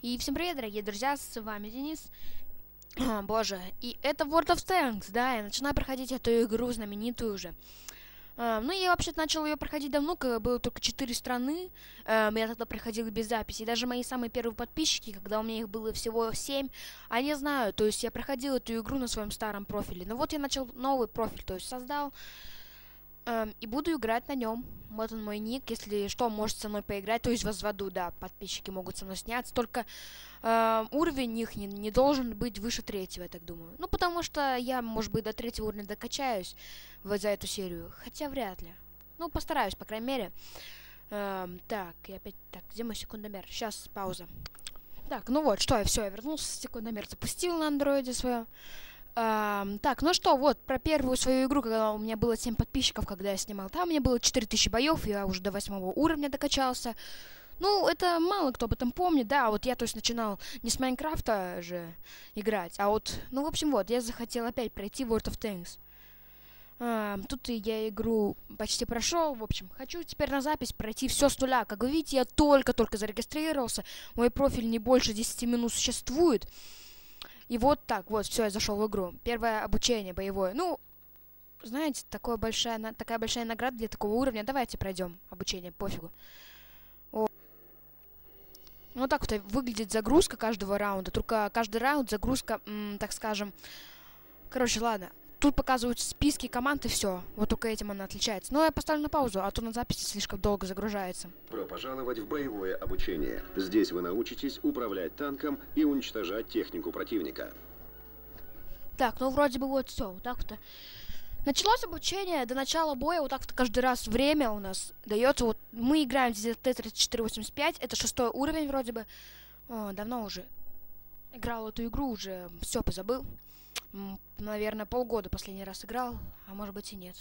И всем привет, дорогие друзья, с вами Денис. Боже, и это World of Tanks, да, я начинаю проходить эту игру знаменитую уже. Ну, я вообще-то начал ее проходить давно, когда было только 4 страны. Я тогда проходил без записи. И даже мои самые первые подписчики, когда у меня их было всего 7, они знают, то есть я проходил эту игру на своем старом профиле. Но вот я начал новый профиль, то есть создал. И буду играть на нем. Вот он мой ник. Если что, можете со мной поиграть. То есть возводу, да, подписчики могут со мной сняться. Только уровень их не должен быть выше 3-го, я так думаю. Ну, потому что я, может быть, до 3-го уровня докачаюсь за эту серию. Хотя вряд ли. Ну, постараюсь, по крайней мере. Так, и опять... Так, где мой секундомер? Сейчас, пауза. Так, ну вот, что, я вернулся. Секундомер запустил на андроиде своем. Так, ну что, вот, про первую свою игру, когда у меня было 7 подписчиков, когда я снимал. Там у меня было 4000 боев, я уже до 8-го уровня докачался. Ну, это мало кто об этом помнит, да, вот я, то есть, начинал не с Майнкрафта же играть, а вот, ну, в общем, вот, я захотел опять пройти World of Tanks. Тут я игру почти прошел, в общем, хочу теперь на запись пройти все с нуля. Как вы видите, я только-только зарегистрировался, мой профиль не больше 10 минут существует. И вот так, вот, все, я зашел в игру. Первое обучение боевое. Ну, знаете, такая большая награда для такого уровня. Давайте пройдем обучение, пофигу. Вот так вот выглядит загрузка каждого раунда. Только каждый раунд загрузка, так скажем... Короче, ладно. Тут показывают списки команд и все. Вот только этим она отличается. Но я поставлю на паузу, а то на записи слишком долго загружается. Добро пожаловать в боевое обучение. Здесь вы научитесь управлять танком и уничтожать технику противника. Так, ну вроде бы вот все. Вот так вот. Началось обучение, до начала боя вот так вот каждый раз время у нас дается. Вот мы играем здесь Т-3485, это 6-й уровень вроде бы. Давно уже играл эту игру, уже все позабыл. Наверное, полгода последний раз играл, а может быть и нет.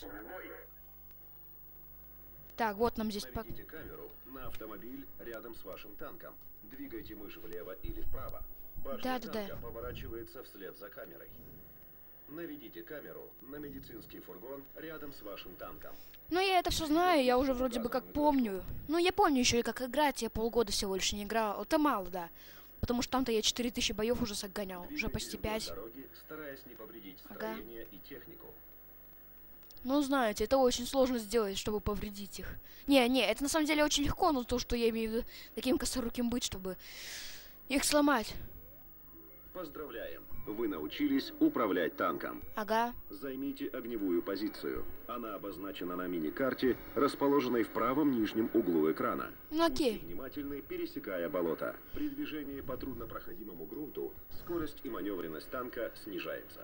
Так, вот нам здесь... Наведите камеру на автомобиль рядом с вашим танком. Двигайте мышь влево или вправо. Башня танка поворачивается вслед за камерой. Наведите камеру на медицинский фургон рядом с вашим танком. Ну, я это все знаю, я уже вроде бы как помню. Ну, я помню еще и как играть, я полгода всего лишь не играл. Это мало, да. Потому что там-то я 4000 боев уже согонял, уже почти 5. Дороги, стараясь не повредить строение и технику. Ну, знаете, это очень сложно сделать, чтобы повредить их. Не, это на самом деле очень легко, но то, что я имею в виду таким косоруким быть, чтобы их сломать. Поздравляем! Вы научились управлять танком. Ага. Займите огневую позицию. Она обозначена на мини-карте, расположенной в правом нижнем углу экрана. Ну, окей. Будьте внимательны, пересекая болото. При движении по труднопроходимому грунту скорость и маневренность танка снижается.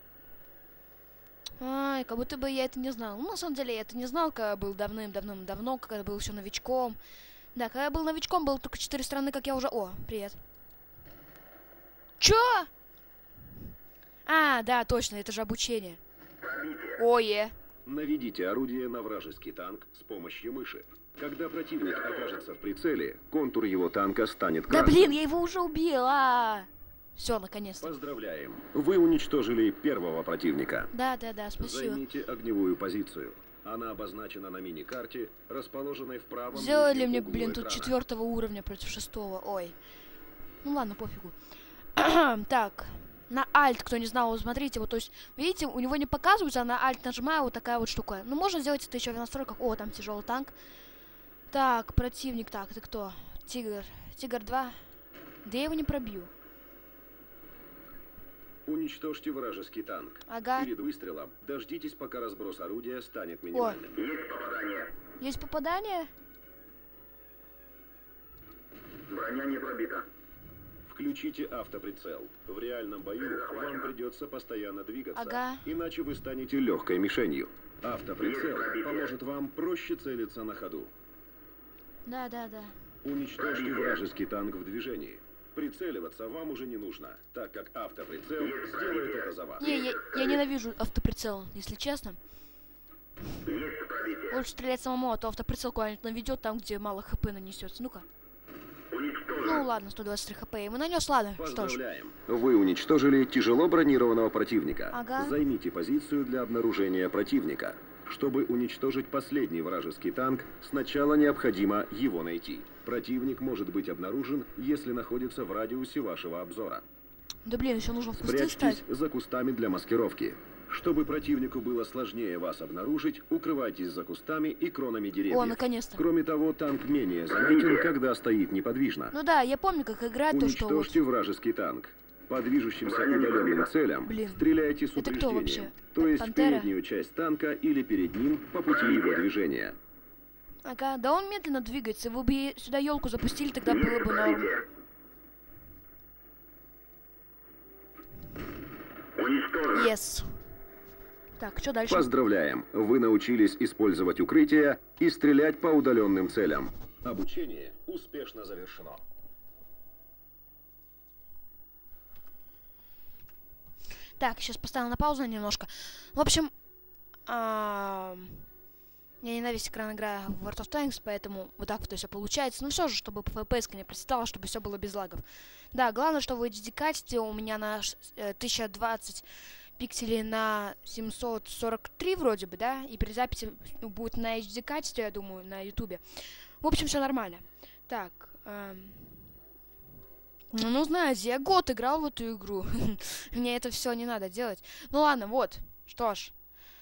Ай, как будто бы я это не знал. Ну, на самом деле, я это не знал, когда был давным-давно, когда был еще новичком. Да, когда я был новичком, было только 4 страны, как я уже... О, привет. Чё? А, да, точно, это же обучение. Ое. Наведите орудие на вражеский танк с помощью мыши. Когда противник окажется в прицеле, контур его танка станет красным. Да блин, я его уже убил, Все, наконец-то. Поздравляем. Вы уничтожили первого противника. Да, спасибо. Займите огневую позицию. Она обозначена на мини-карте, расположенной в правом Сделали мне, углу блин, тут экрана. 4-го уровня против 6-го. Ой. Ну ладно, пофигу. Так. На Alt, кто не знал, вот смотрите, вот, то есть, видите, у него не показывается, а на Alt нажимаю, вот такая вот штука. Ну, можно сделать это еще в настройках. О, там тяжелый танк. Так, противник, так, это кто? Тигр 2. Да я его не пробью. Уничтожьте вражеский танк. Ага. Перед выстрелом дождитесь, пока разброс орудия станет минимальным. Есть попадание. Есть попадание? Броня не пробита. Включите автоприцел. В реальном бою вам придется постоянно двигаться, Ага. иначе вы станете легкой мишенью. Автоприцел поможет вам проще целиться на ходу. Да. Уничтожьте вражеский танк в движении. Прицеливаться вам уже не нужно, так как автоприцел сделает это за вас. Не, я ненавижу автоприцел, если честно. Есть пробитие. Лучше стрелять самому, а то автоприцел куда-нибудь наведет там, где мало хп нанесется. Ну-ка. Уничтожен. Ну ладно, 123 хп ему нанес, ладно. Что ж. Поздравляем! Вы уничтожили тяжело бронированного противника. Ага. Займите позицию для обнаружения противника. Чтобы уничтожить последний вражеский танк, сначала необходимо его найти. Противник может быть обнаружен, если находится в радиусе вашего обзора. Да блин, еще нужно в кусты стать. Спрячьтесь за кустами для маскировки. Чтобы противнику было сложнее вас обнаружить, укрывайтесь за кустами и кронами деревьев. О, наконец-то. Кроме того, танк менее заметен, когда стоит неподвижно. Ну да, я помню, как играть то, что вот... Уничтожьте вражеский танк. По движущимся удаленным целям стреляйте с Это кто упреждением, вообще? то есть Пантера? переднюю часть танка или перед ним по пути его движения. Ага, да он медленно двигается. Вы бы сюда елку запустили, тогда было бы норм. Уничтожен. Yes. Так, что дальше? Поздравляем! Вы научились использовать укрытие и стрелять по удаленным целям. Обучение успешно завершено. Так, сейчас поставил на паузу немножко. В общем, я ненавижу экран игра в World of Tanks, поэтому вот так вот все получается. Ну все же, чтобы FPS не просветало, чтобы все было без лагов. Да, главное, что в HD качестве у меня на 1020 пикселей на 743 вроде бы, да? И при записи будет на HD качестве, я думаю, на YouTube. В общем, все нормально. Так, ну, знаете, я год играл в эту игру. Мне это все не надо делать. Ну ладно, вот. Что ж.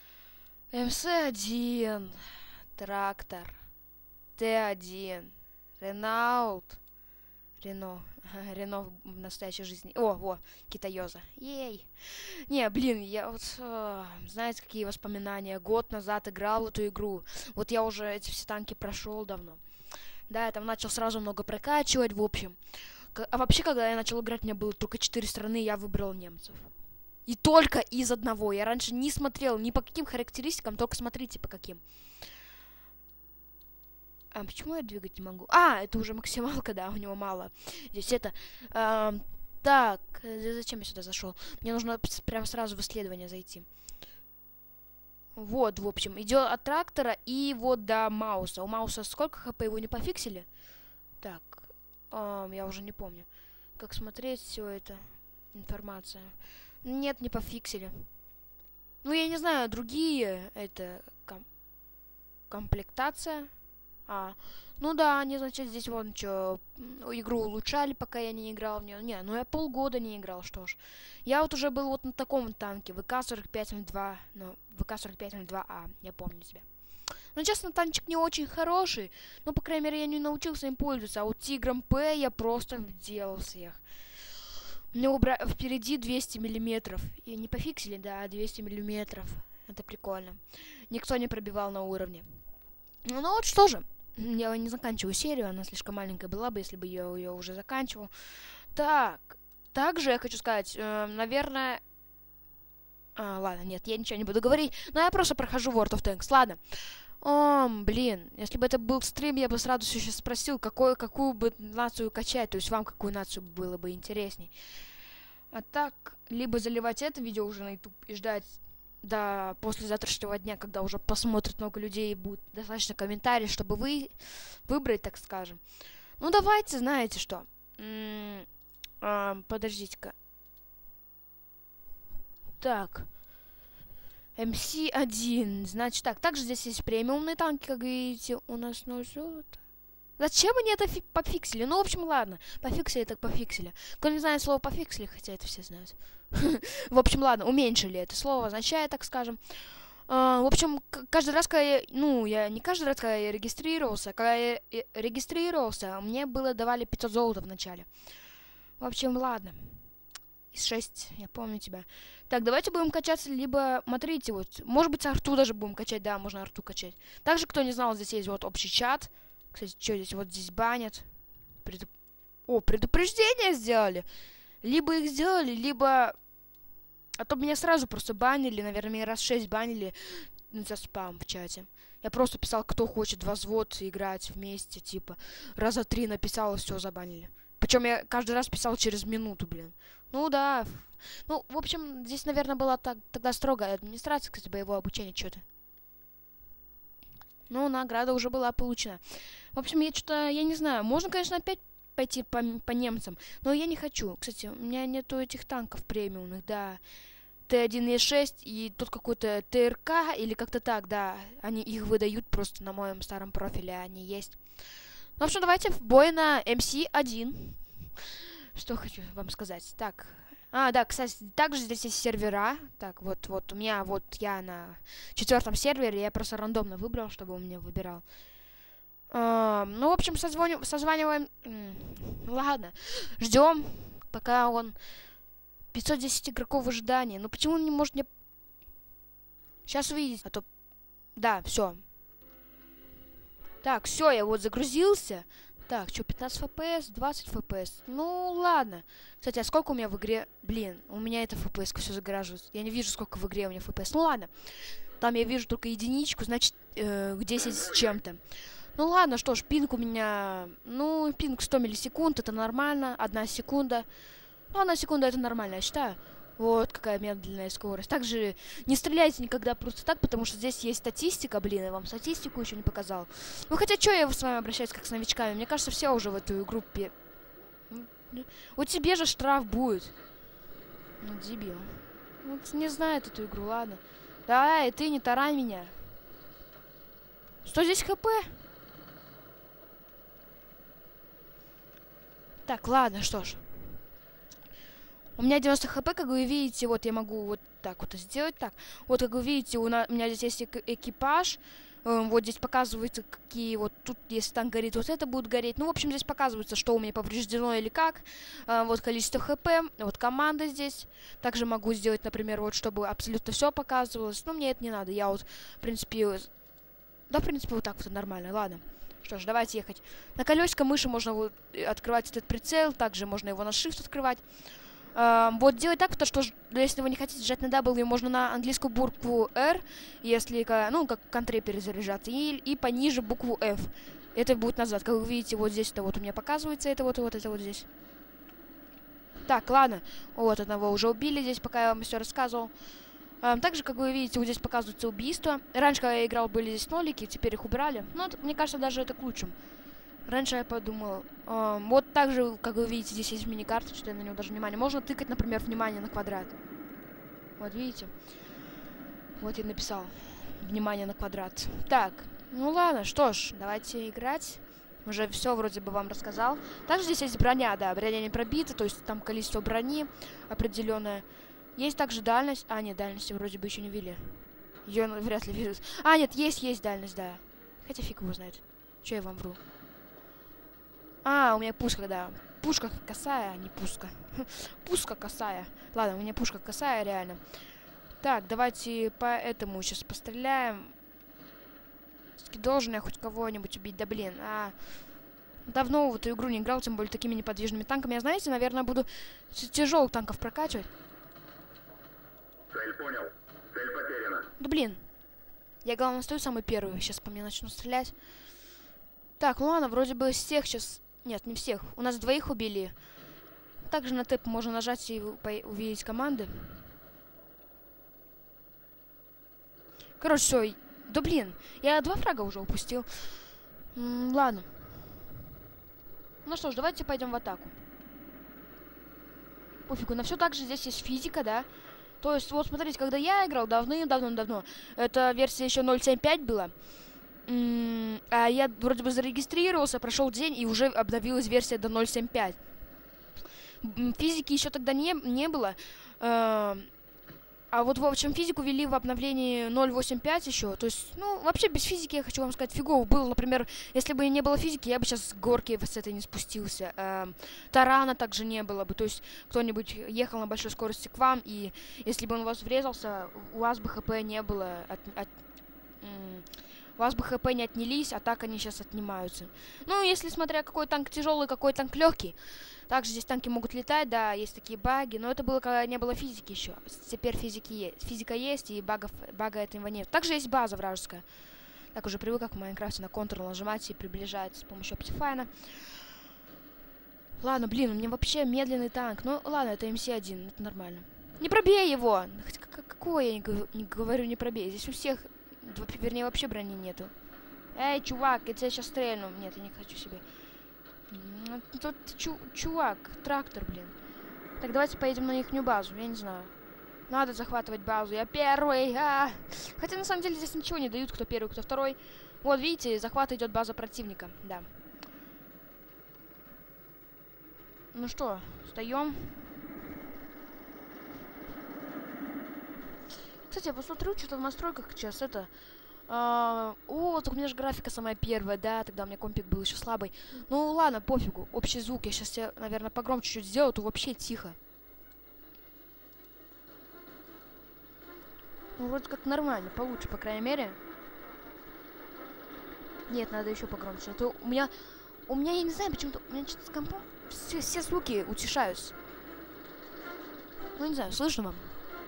МС-1. Трактор. Т-1. Ренаулт. Рено. Рено в настоящей жизни. О, Китайоза. Ей. Не, блин, я вот... знаете, какие воспоминания? Год назад играл в эту игру. Вот я уже эти все танки прошел давно. Да, я там начал сразу много прокачивать, в общем. А вообще, когда я начал играть, у меня было только 4 страны, я выбрал немцев. И только из одного. Я раньше не смотрел ни по каким характеристикам, только смотрите по каким. А почему я двигать не могу? А, это уже максималка, да, у него мало. Здесь это... так, зачем я сюда зашел? Мне нужно прямо сразу в исследование зайти. Вот, в общем, идет от трактора и вот до Мауса. У Мауса сколько хп, его не пофиксили? Так... я уже не помню. Как смотреть все это? Информация. Нет, не пофиксили. Ну, я не знаю, другие... Это... комплектация. Ну да, они, значит, здесь вон что... Игру улучшали, пока я не играл в нее. Не, ну я полгода не играл, что ж. Я вот уже был вот на таком танке. ВК-4502. Ну, ВК-4502А. Я помню тебя. Ну, честно, танчик не очень хороший. Но, по крайней мере, я не научился им пользоваться. А вот Тигром П я просто делал всех. У него впереди 200 миллиметров. И не пофиксили, да, 200 миллиметров. Это прикольно. Никто не пробивал на уровне. Ну вот что же. Я не заканчиваю серию. Она слишком маленькая была бы, если бы я ее уже заканчивал. Так. Также я хочу сказать, наверное... ладно, нет, я ничего не буду говорить. Но я просто прохожу World of Tanks. Ладно. Блин, если бы это был стрим, я бы сразу сейчас спросил, какую бы нацию качать, то есть вам какую нацию было бы интересней. А так, либо заливать это видео уже на YouTube и ждать до послезавтрашнего дня, когда уже посмотрит много людей и будет достаточно комментариев, чтобы вы выбрать, так скажем. Ну, давайте, знаете что. Подождите-ка. Так. МС-1. Значит так. Также здесь есть премиумные танки, как видите. У нас 0 золота. Зачем они это пофиксили? Ну, в общем, ладно. Пофиксили, так пофиксили. Кто не знает слово пофиксили, хотя это все знают. В общем, ладно, уменьшили это слово, означает, так скажем. В общем, каждый раз, когда я... Ну, я не каждый раз, когда я регистрировался. Когда я регистрировался, мне давали 500 золота в начале. В общем, ладно. Из 6, я помню тебя. Так, давайте будем качаться, либо, смотрите, вот, может быть, арту даже будем качать, да, можно арту качать. Также, кто не знал, здесь есть вот общий чат. Кстати, что здесь, вот здесь банят. Предупреждение сделали. Либо их сделали, либо... А то меня сразу просто банили, наверное, меня раз 6 банили за спам в чате. Я просто писал, кто хочет возвод играть вместе, типа, раза 3 написал, и все, забанили. Причем я каждый раз писал через минуту, блин. Ну да. Ну, в общем, здесь, наверное, была тогда строгая администрация, кстати, боевого обучения, что-то. Ну, награда уже была получена. В общем, я не знаю. Можно, конечно, опять пойти по немцам, но я не хочу. Кстати, у меня нету этих танков премиумных, да. Т1 Е6 и тут какой-то ТРК или как-то так, да. Они их выдают просто на моем старом профиле, они есть. Ну, в общем, давайте в бой на МС1. Что хочу вам сказать. Так. Да, кстати, также здесь есть сервера. Так, вот у меня, вот я на 4-м сервере, я просто рандомно выбрал, чтобы он меня выбирал. Ну, в общем, созваниваем. Ладно, ждем, пока он 510 игроков в ожидании. Ну, почему он не может мне... Сейчас увидеть, а то... Да, все. Так, все, я вот загрузился. Так, что, 15 FPS, 20 FPS. Ну, ладно. Кстати, а сколько у меня в игре? Блин, у меня это FPS все загораживается. Я не вижу, сколько в игре у меня FPS. Ну, ладно. Там я вижу только единичку, значит, 10 с чем-то. Ну, ладно, что ж, пинг у меня... Ну, пинг 100 миллисекунд, это нормально. 1 секунда. Ну, 1 секунда это нормально, я считаю. Вот какая медленная скорость. Также не стреляйте никогда просто так, потому что здесь есть статистика, блин, я вам статистику еще не показал. Ну хотя что я с вами обращаюсь как с новичками? Мне кажется, все уже в эту игру Вот тебе же штраф будет. Ну, дебил. Вот не знает эту игру, ладно. Давай, ты не тарань меня. Что здесь хп? Так, ладно, что ж. У меня 90 хп, как вы видите, вот я могу вот так вот сделать, так. Вот, как вы видите, у меня здесь есть экипаж, вот здесь показывается, какие вот, тут, если танк горит, вот это будет гореть. Ну, в общем, здесь показывается, что у меня повреждено или как. Вот количество хп, вот команда здесь. Также могу сделать, например, вот, чтобы абсолютно все показывалось. Но мне это не надо, я вот, в принципе, да, в принципе, вот так вот нормально, ладно. Что ж, давайте ехать. На колесико мыши можно вот открывать этот прицел, также можно его на Shift открывать. Вот делать так, потому что если вы не хотите жать на W, можно на английскую букву R, если, ну, как в контре перезаряжаться, и пониже букву F. Это будет назад. Как вы видите, вот здесь это вот у меня показывается, это вот здесь. Так, ладно. Вот одного уже убили здесь, пока я вам все рассказывал. Также, как вы видите, вот здесь показывается убийство. Раньше, когда я играл, были здесь нолики, теперь их убирали. Но мне кажется, даже это к лучшему. Раньше я подумал, вот так же, как вы видите, здесь есть мини-карта, что я на него даже внимание. Можно тыкать, например, внимание на квадрат. Вот видите? Вот я написал. Внимание на квадрат. Так, ну ладно, что ж, давайте играть. Уже все вроде бы вам рассказал. Также здесь есть броня, да, броня не пробита, то есть там количество брони определенное. Есть также дальность. Нет, дальности вроде бы еще не ввели. Ее вряд ли введут. Нет, есть дальность, да. Хотя фиг его знает. Че я вам вру? У меня пушка, да. Пушка косая, а не пушка. Пушка косая. Ладно, у меня пушка косая, реально. Так, давайте по этому сейчас постреляем. Должен я хоть кого-нибудь убить. Да блин, давно в эту игру не играл, тем более такими неподвижными танками. Я, знаете, наверное, буду тяжелых танков прокачивать. Цель понял. Цель потеряна. Да блин. Я, главное, стою самый первый. Сейчас по мне начну стрелять. Так, ну ладно, вроде бы всех сейчас... Нет, не всех. У нас 2 убили. Также на тэп можно нажать и увидеть команды. Короче, все. Да блин, я 2 фрага уже упустил. Ладно. Ну что ж, давайте пойдем в атаку. Пофигу, на все так же здесь есть физика, да. То есть, вот смотрите, когда я играл давно, эта версия еще 0.7.5 была. Я вроде бы зарегистрировался, прошел день, и уже обновилась версия до 0.7.5. Физики еще тогда не было. А вот, в общем, физику ввели в обновлении 0.8.5 еще. То есть, ну, вообще без физики, я хочу вам сказать, фигово было. Например, если бы не было физики, я бы сейчас с горки с этой не спустился. Тарана также не было бы. То есть, кто-нибудь ехал на большой скорости к вам, и если бы он у вас врезался, у вас бы ХП не было. У вас бы ХП не отнялись, а так они сейчас отнимаются. Ну, если смотря какой танк тяжелый, какой танк легкий. Также здесь танки могут летать, да, есть такие баги. Но это было, когда не было физики еще. Теперь физика есть, и бага этого нет. Также есть база вражеская. Так уже привык, как в Майнкрафте, на Ctrl нажимать и приближается с помощью Optifine. Ладно, блин, у меня вообще медленный танк. Ну, ладно, это МС1, это нормально. Не пробей его! Какое я не говорю, не пробей. Здесь у всех... Вернее, вообще брони нету. Эй, чувак, я тебя сейчас стрельну. Нет, я не хочу себе. Тут чувак, трактор, блин. Так, давайте поедем на ихнюю базу, я не знаю. Надо захватывать базу. Я первый. Хотя на самом деле здесь ничего не дают, кто первый, кто второй. Вот, видите, захват идет база противника. Да. Ну что, встаем. Кстати, я посмотрю, что-то в настройках сейчас это... так у меня же графика самая первая, да, тогда у меня компик был еще слабый. Ну ладно, пофигу, общий звук. Я сейчас, наверное, погромче чуть сделаю, то вообще тихо. Ну, вроде как нормально, получше, по крайней мере. Нет, надо еще погромче. А то у меня, я не знаю, почему-то, у меня что-то с компом все звуки утешаются. Ну, не знаю, слышно вам?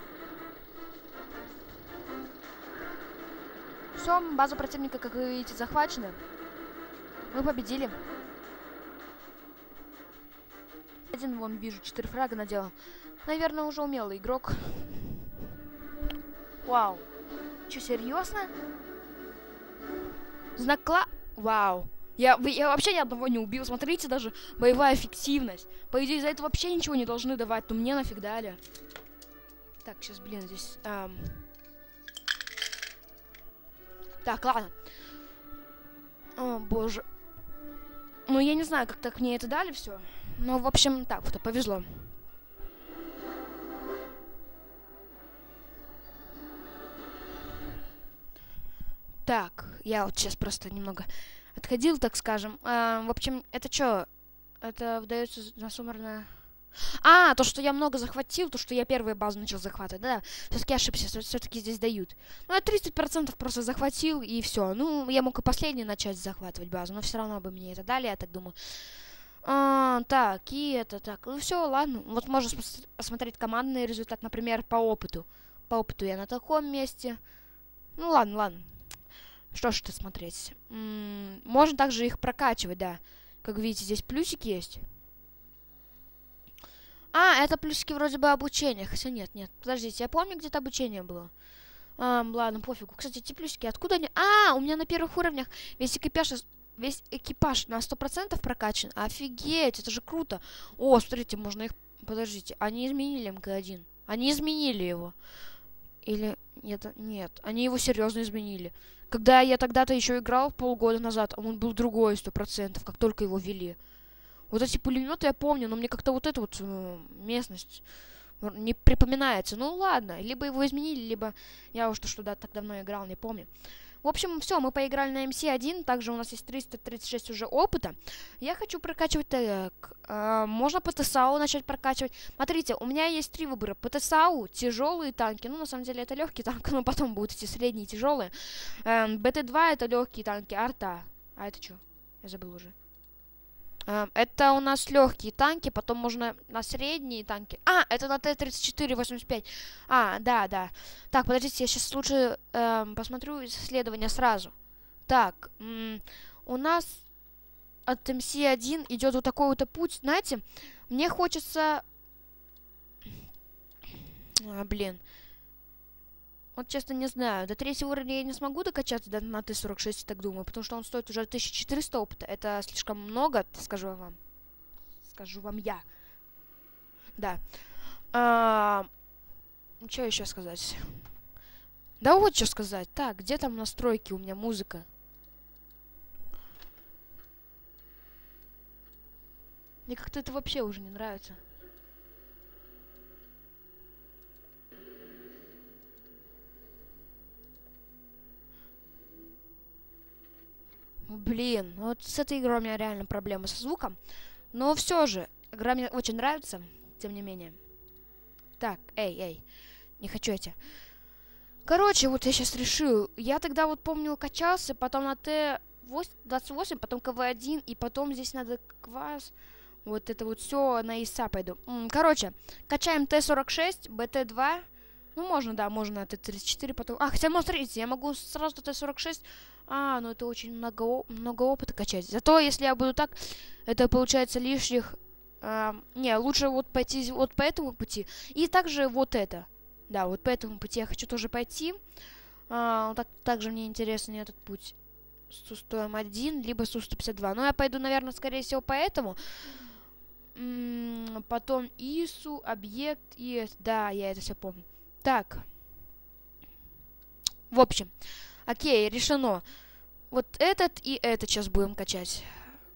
Все, база противника, как вы видите, захвачена. Мы победили. Один, вон, вижу, 4 фрага наделал. Наверное, уже умелый игрок. Вау. Че, серьезно? Вау. Я вообще ни одного не убил. Смотрите, даже боевая эффективность. По идее, за это вообще ничего не должны давать. Но мне нафиг дали. Так, сейчас, блин, здесь... Так, ладно. О, боже. Ну, я не знаю, как так мне это дали все. Но, в общем, так вот, повезло. Так, я вот сейчас просто немного отходил, так скажем. В общем, это что? Это выдается на суммарное... то, что я много захватил, то, что я первую базу начал захватывать, да, все-таки ошибся, все-таки здесь дают. Ну, я 30% просто захватил, и все. Ну, я мог и последний начать захватывать базу, но все равно бы мне это дали, я так думаю. Так, и это так. Ну, все, ладно. Вот можно посмотреть командный результат, например, по опыту. По опыту я на таком месте. Ну, ладно. Что ж это смотреть? Можно также их прокачивать, да. Как видите, здесь плюсики есть. Это плюсики вроде бы обучения. Хотя нет. Подождите, я помню, где-то обучение было. Ладно, пофигу. Кстати, эти плюсики, откуда они... у меня на первых уровнях весь экипаж на 100% прокачан. Офигеть, это же круто. О, смотрите, можно их... Подождите, они изменили МК-1. Они изменили его. Или... Нет, они его серьезно изменили. Когда я тогда-то еще играл полгода назад, он был другой 100%, как только его ввели. Вот эти пулеметы я помню, но мне как-то вот эта вот местность не припоминается. Ну ладно, либо его изменили, либо я уж что так давно играл, не помню. В общем, все, мы поиграли на МС-1, также у нас есть 336 уже опыта. Я хочу прокачивать можно ПТСАУ начать прокачивать. Смотрите, у меня есть 3 выбора. ПТСАУ, тяжелые танки, ну на самом деле это легкие танки, но потом будут эти средние тяжелые. БТ-2 это легкие танки, арта. А это что? Я забыл уже. Это у нас легкие танки, потом можно на средние танки. Это на Т-34-85. Да. Так, подождите, я сейчас лучше посмотрю исследования сразу. Так, у нас от МС-1 идет вот такой вот путь. Знаете, мне хочется... Вот честно не знаю. До 3-го уровня я не смогу докачаться на Т-46, так думаю, потому что он стоит уже 1400 опыта. Это слишком много, скажу вам. Скажу вам я. Да. Что еще сказать? Да вот что сказать. Так, где там настройки? У меня музыка. Мне как-то это вообще уже не нравится. Блин, вот с этой игрой у меня реально проблемы со звуком. Но все же, игра мне очень нравится, тем не менее. Так, эй, не хочу я тебя. Короче, вот я сейчас решил. Я тогда вот помню качался, потом на Т-28, потом КВ-1, и потом здесь надо квас. Вот это вот все на ИСа пойду. Короче, качаем Т-46, БТ-2. Ну, можно, да, можно на Т-34 потом... хотя, смотрите, я могу сразу Т-46... ну это очень много опыта качать. Зато, если я буду так, это получается лишних... не, лучше вот пойти вот по этому пути. И также вот это. Да, вот по этому пути я хочу тоже пойти. Также мне интересен этот путь. Су-101, либо Су-152. Но я пойду, наверное, скорее всего, по этому. Потом ИСу, объект, и... Да, я это все помню. Так. В общем. Окей, решено. Вот этот и этот сейчас будем качать.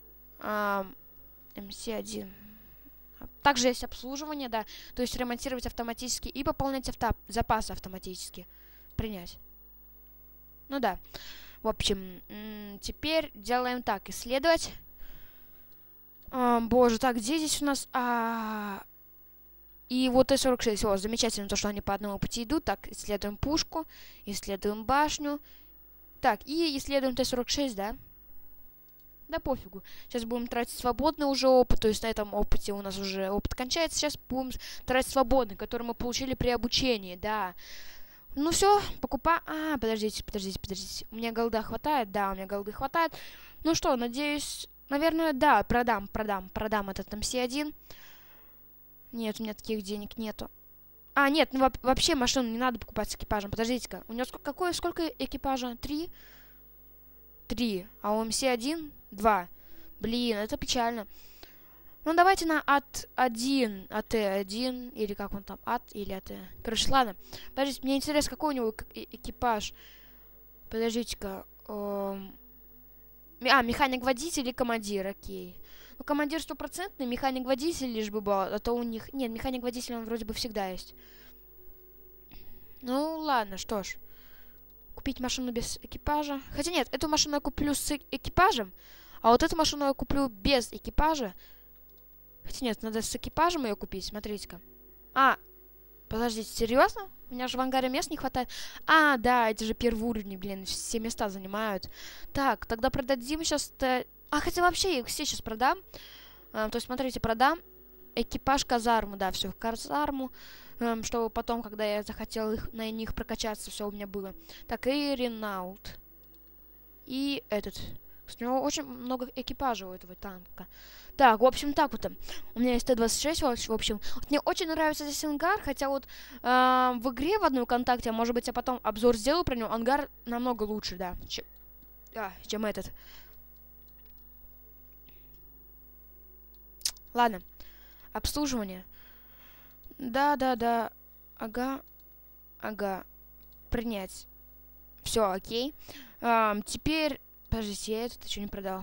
МС1. Также есть обслуживание, да. То есть ремонтировать автоматически и пополнять запасы автоматически. Принять. Ну да. В общем, теперь делаем так. Исследовать. Боже, так, где здесь у нас... И вот Т-46. О, замечательно, то, что они по одному пути идут. Так, исследуем пушку. Исследуем башню. Так, и исследуем Т-46, да? Да пофигу. Сейчас будем тратить свободный уже опыт. То есть на этом опыте у нас уже опыт кончается. Сейчас будем тратить свободный, который мы получили при обучении, да. Ну все, покупаем... подождите. У меня голды хватает? Да, у меня голды хватает. Ну что, надеюсь... Наверное, да, продам этот МС-1. Нет, у меня таких денег нету. Нет, ну вообще машину не надо покупать с экипажем. Подождите-ка. У него сколько экипажа? 3? 3. А у МС-1? 2. Блин, это печально. Ну, давайте на АТ-1. АТ-1. Или как он там? АТ или АТ. Короче, ладно. Подождите, мне интересно, какой у него экипаж. Подождите-ка. Механик-водитель и командир, окей. Ну, командир 100%, механик-водитель лишь бы был, а то у них... Нет, механик-водитель, он вроде бы всегда есть. Ну, ладно, что ж. Купить машину без экипажа. Хотя нет, эту машину я куплю с экипажем, а вот эту машину я куплю без экипажа. Хотя нет, надо с экипажем ее купить, смотрите-ка. Подождите, серьезно? У меня же в ангаре мест не хватает. Да, это же первый уровень, блин, все места занимают. Так, тогда продадим сейчас... хотя вообще я их все сейчас продам. То есть, смотрите, продам экипаж казарму, да, все в казарму. Чтобы потом, когда я захотел на них прокачаться, все у меня было. Так, и Ренаулт. И этот. У него очень много экипажей у этого танка. Так, в общем, так вот. У меня есть Т-26, в общем. Вот мне очень нравится здесь ангар, хотя вот в игре в одной ВКонтакте, может быть, я потом обзор сделаю про него. Ангар намного лучше, да, чем этот. Ладно. Обслуживание. Да. Ага. Принять. Все, окей. Теперь... Подождите, я этот еще не продал.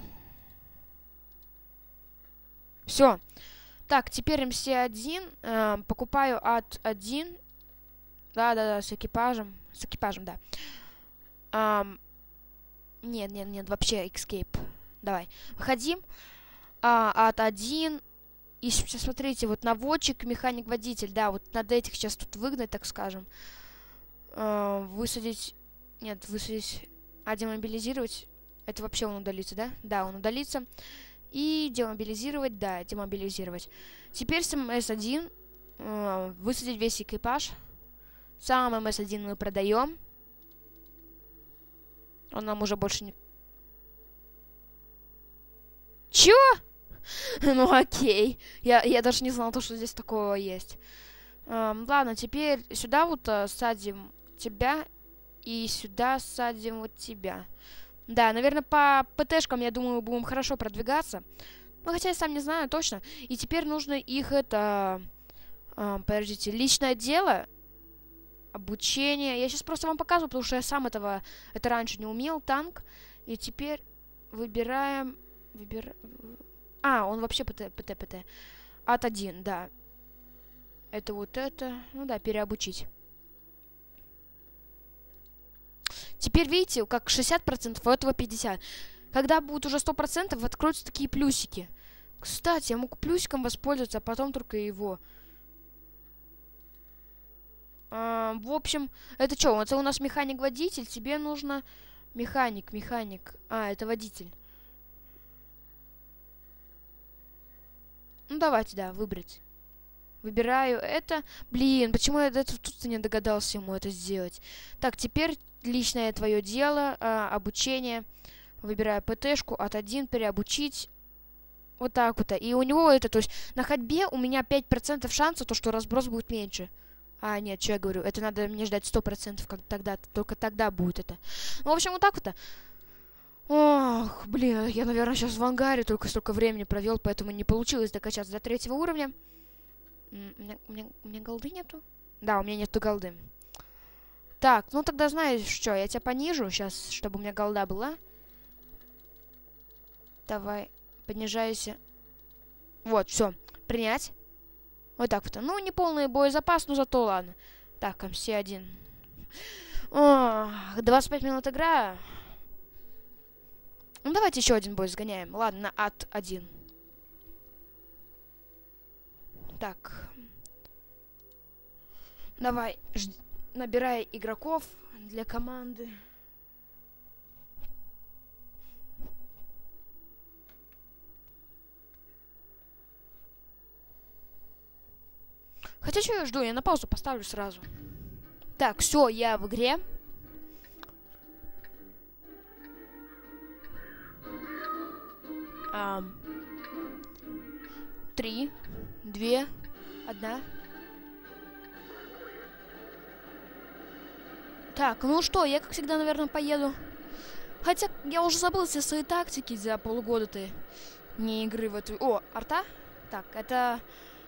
Все. Так, теперь МС-1. Покупаю АТ-1. Да, с экипажем. С экипажем, да. Нет, вообще Escape. Давай. Выходим. АТ-1. И сейчас смотрите, вот наводчик, механик-водитель. Да, вот надо этих сейчас тут выгнать, так скажем. Высадить... Нет, высадить... демобилизировать. Это вообще он удалится, да? Да, он удалится. И демобилизировать, да, демобилизировать. Теперь с МС-1 высадить весь экипаж. Сам МС-1 мы продаем. Он нам уже больше не... Чё? Ну окей. Я даже не знал, что здесь такого есть. Ладно, теперь сюда вот садим тебя. И сюда садим вот тебя. Да, наверное, по ПТшкам, я думаю, будем хорошо продвигаться. Ну, хотя я сам не знаю точно. И теперь нужно их подождите, личное дело, обучение. Я сейчас просто вам показываю, потому что я сам это раньше не умел, танк. И теперь выбираем... он вообще ПТ. АТ-1, да. Это вот это. Ну да, переобучить. Теперь видите, как 60%, у этого 50%. Когда будет уже 100%, откроются такие плюсики. Кстати, я могу плюсиком воспользоваться, а потом только его. В общем, это что? Это у нас механик-водитель. Тебе нужно механик. Это водитель. Ну, давайте, да, выбрать. Выбираю это. Блин, почему я тут не догадался ему это сделать? Так, теперь личное твое дело, обучение. Выбираю ПТшку, АТ-1, переобучить. Вот так вот. И у него это, то есть на ходьбе у меня 5% шанса, то, что разброс будет меньше. Нет, что я говорю, это надо мне ждать 100%, как тогда, только тогда будет это. Ну, в общем, вот так вот. Ох, блин, я, наверное, сейчас в ангаре только столько времени провел, поэтому не получилось докачаться до 3-го уровня. У меня голды нету? Да, у меня нету голды. Так, ну тогда знаешь что, я тебя понижу сейчас, чтобы у меня голда была. Давай, понижайся. Вот, все, принять. Вот так вот. Ну, не полный боезапас, но зато ладно. Так, МС-1. 25 минут игра. Ну, давайте еще один бой сгоняем. Ладно, на ад-1. Так. Давай, набирай игроков для команды. Хотя что я жду? Я на паузу поставлю сразу. Так, все, я в игре. Три, 2, 1. Так, ну что, я как всегда, наверное, поеду. Хотя я уже забыл все свои тактики за полгода-то не игры в эту... О, арта? Так, это...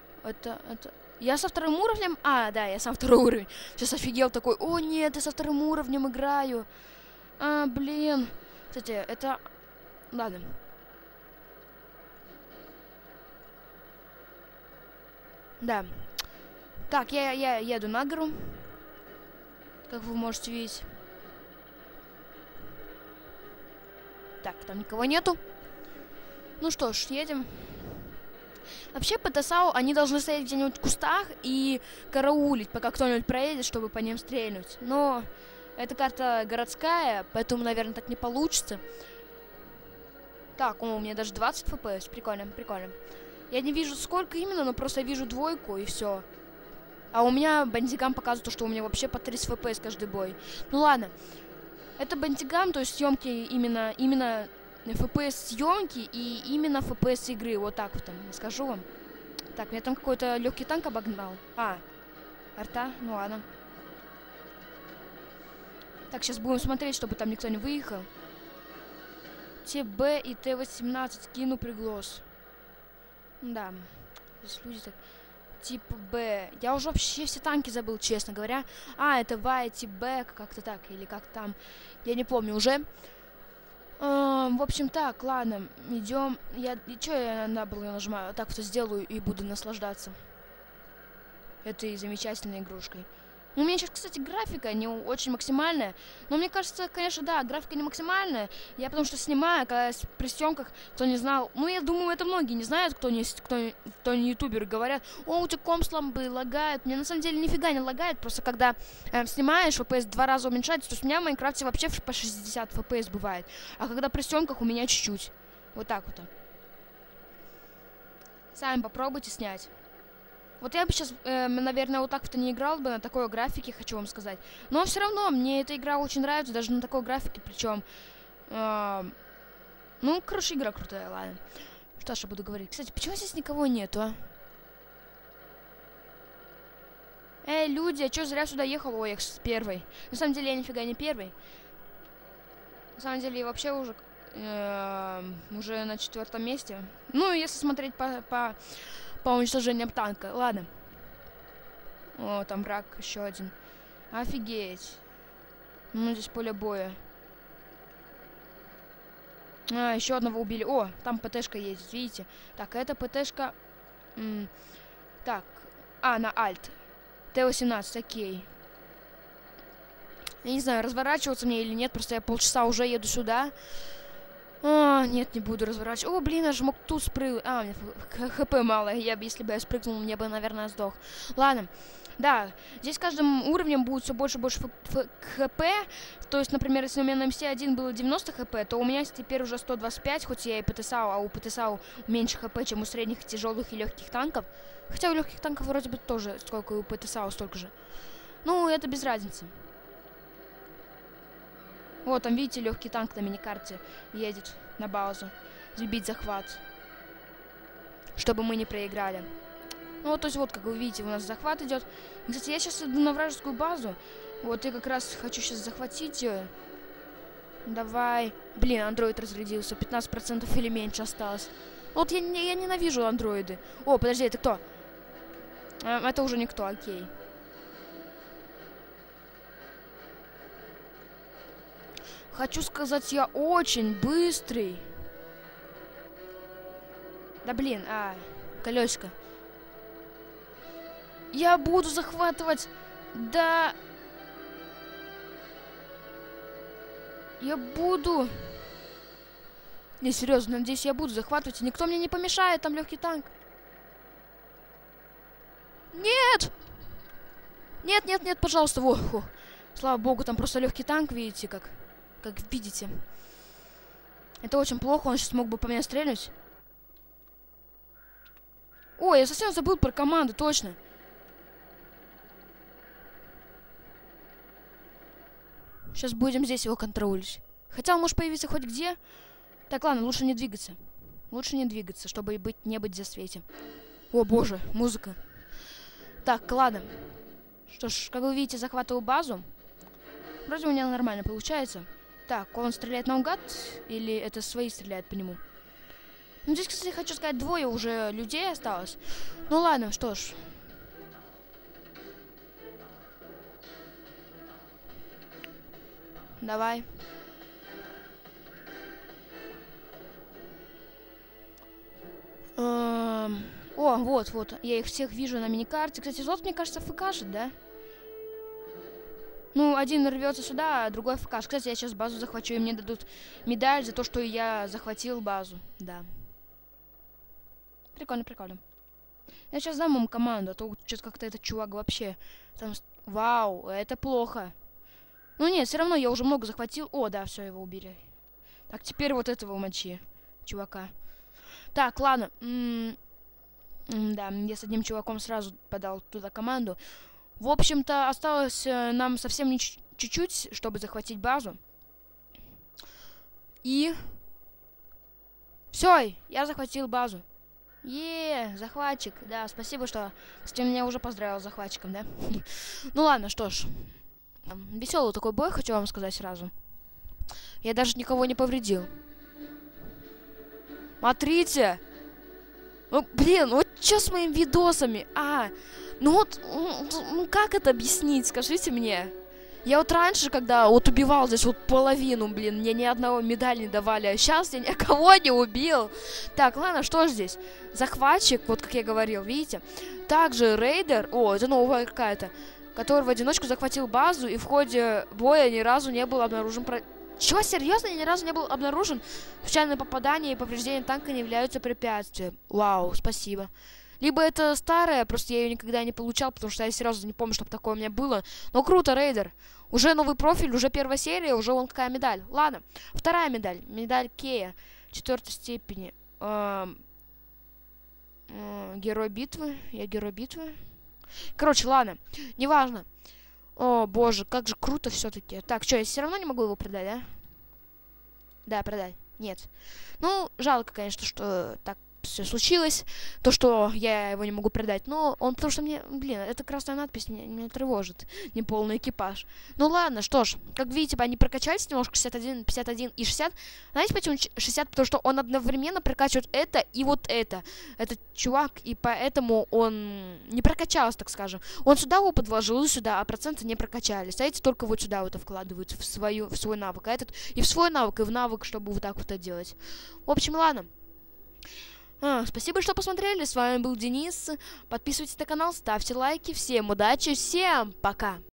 Я со вторым уровнем... А, да, я сам второй уровень. Сейчас офигел такой. О, нет, я со вторым уровнем играю. Блин. Кстати, это... Ладно. Да. Так, я еду на гору. Как вы можете видеть. Так, там никого нету. Ну что ж, едем. Вообще, по ТСАУ они должны стоять где-нибудь в кустах и караулить, пока кто-нибудь проедет, чтобы по ним стрельнуть. Но эта карта городская, поэтому, наверное, так не получится. Так, у меня даже 20 FPS. Прикольно, прикольно. Я не вижу, сколько именно, но просто вижу двойку, и все. А у меня бандигам показывает, что у меня вообще по 30 FPS каждый бой. Ну ладно. Это бандигам, то есть съемки именно FPS съемки и именно FPS игры. Вот так вот там, скажу вам. Так, меня там какой-то легкий танк обогнал. Арта, ну ладно. Так, сейчас будем смотреть, чтобы там никто не выехал. ТБ и Т-18 кину приглас. Да, здесь люди так... Тип Б. Я уже вообще все танки забыл, честно говоря. Это Вай, тип Б, как-то так, или как там. Я не помню уже. В общем, так, ладно, идем. Что я на было нажимаю? Так вот сделаю и буду наслаждаться этой замечательной игрушкой. У меня сейчас, кстати, графика не очень максимальная. Но мне кажется, конечно, да, графика не максимальная. Я потому что снимаю, когда при съемках, кто не знал. Ну, я думаю, это многие не знают, кто не ютуберы, говорят: о, у тебя комп слабый, лагает. Мне на самом деле нифига не лагает. Просто когда снимаешь, FPS 2 раза уменьшается. То есть у меня в Майнкрафте вообще по 60 FPS бывает. А когда при съемках у меня чуть-чуть. Вот так вот. Сами попробуйте снять. Вот я бы сейчас, наверное, вот так вот не играл бы на такой графике, хочу вам сказать. Но все равно мне эта игра очень нравится, даже на такой графике, причем... ну, короче, игра крутая, ладно. Что ж я буду говорить? Кстати, почему здесь никого нету, а? Эй, люди, я что, зря сюда ехал? Ой, я первый. На самом деле, я нифига не первый. На самом деле, я вообще уже на 4-м месте. Ну, если смотреть по уничтожением танка. Ладно. О, там враг еще один. Офигеть. Ну, здесь поле боя. Еще одного убили. О, там ПТшка едет, видите? Так, это ПТшка... Так. На Альт. Т-18, окей. Я не знаю, разворачиваться мне или нет. Просто я полчаса уже еду сюда. Нет, не буду разворачивать. О, блин, я же мог тут спрыгнуть. Мне ХП мало. Если бы я спрыгнул, мне бы, наверное, сдох. Ладно. Да, здесь с каждым уровнем будет все больше и больше ХП. То есть, например, если у меня на МС-1 было 90 ХП, то у меня теперь уже 125, хоть я и ПТСАУ, а у ПТСАУ меньше ХП, чем у средних, тяжелых и легких танков. Хотя у легких танков вроде бы тоже сколько и у ПТСАУ, столько же. Ну, это без разницы. Вот, там, видите, легкий танк на миникарте едет на базу. Сбить захват. Чтобы мы не проиграли. Ну, вот, то есть, вот, как вы видите, у нас захват идет. И, кстати, я сейчас иду на вражескую базу. Вот, я как раз хочу сейчас захватить ее. Давай. Блин, андроид разрядился. 15% или меньше осталось. Вот, я ненавижу андроиды. О, подожди, это кто? Это уже никто, окей. Хочу сказать, я очень быстрый. Да блин, колесико. Я буду захватывать. Да. Я буду. Не, серьезно, надеюсь, я буду захватывать. И никто мне не помешает, там легкий танк. Нет! Нет, нет, нет, пожалуйста. Во. Слава богу, там просто легкий танк, видите, как видите. Это очень плохо, он сейчас мог бы по мне стрелять. Ой, я совсем забыл про команду, точно. Сейчас будем здесь его контролировать. Хотя он может появиться хоть где. Так, ладно, лучше не двигаться. Лучше не двигаться, чтобы не быть в засвете. О, боже, музыка. Так, ладно. Что ж, как вы видите, захватываю базу. Вроде у меня нормально получается. Так, он стреляет наугад? Или это свои стреляют по нему? Ну, здесь, кстати, хочу сказать, двое уже людей осталось. Ну, ладно, что ж. Давай. О, вот. Я их всех вижу на миникарте. Кстати, золото, мне кажется, ФКшит, да? Ну, один рвется сюда, а другой ФК. Кстати, я сейчас базу захвачу, и мне дадут медаль за то, что я захватил базу. Да. Прикольно. Я сейчас дам ему команду, а то что-то как-то этот чувак вообще... Там... Вау, это плохо. Ну нет, все равно я уже много захватил. О, да, все, его убили. Так, теперь вот этого мочи, чувака. Так, ладно. Да, я с одним чуваком сразу подал туда команду. В общем-то, осталось нам совсем не чуть-чуть, чтобы захватить базу. И... Все, я захватил базу. Захватчик. Да, спасибо, что ты меня уже поздравил с захватчиком, да? Ну ладно, что ж. Веселый такой бой, хочу вам сказать сразу. Я даже никого не повредил. Смотрите! Ну, блин, вот что с моими видосами? Ну как это объяснить, скажите мне? Я вот раньше, когда вот убивал здесь вот половину, блин, мне ни одного медали не давали, а сейчас я никого не убил. Так, ладно, что ж здесь? Захватчик, вот как я говорил, видите? Также рейдер, это новая какая-то, который в одиночку захватил базу и в ходе боя ни разу не был обнаружен... Чего, серьезно? Ни разу не был обнаружен? Случайные попадания и повреждения танка не являются препятствием. Вау, спасибо. Либо это старая, просто я ее никогда не получал, потому что я серьезно не помню, чтобы такое у меня было. Но круто, рейдер. Уже новый профиль, уже первая серия, уже вон какая медаль. Ладно, вторая медаль. Медаль Кея 4-й степени. Герой битвы. Я герой битвы. Короче, ладно, неважно. О, боже, как же круто все-таки. Так, что, я все равно не могу его продать, да? Да, продать. Нет. Ну, жалко, конечно, что так все случилось. То, что я его не могу продать. Но он, потому что мне, блин, эта красная надпись меня тревожит. Неполный экипаж. Ну ладно, что ж. Как видите, они прокачались немножко 61, 51 и 60. Знаете, почему 60? Потому что он одновременно прокачивает это и вот это. Этот чувак, и поэтому он не прокачался, так скажем. Он сюда опыт вложил и сюда, а проценты не прокачались. А эти только вот сюда вот вкладывают в свой навык. А этот и в свой навык, и в навык, чтобы вот так вот это делать. В общем, ладно. Спасибо, что посмотрели. С вами был Денис. Подписывайтесь на канал, ставьте лайки. Всем удачи, всем пока.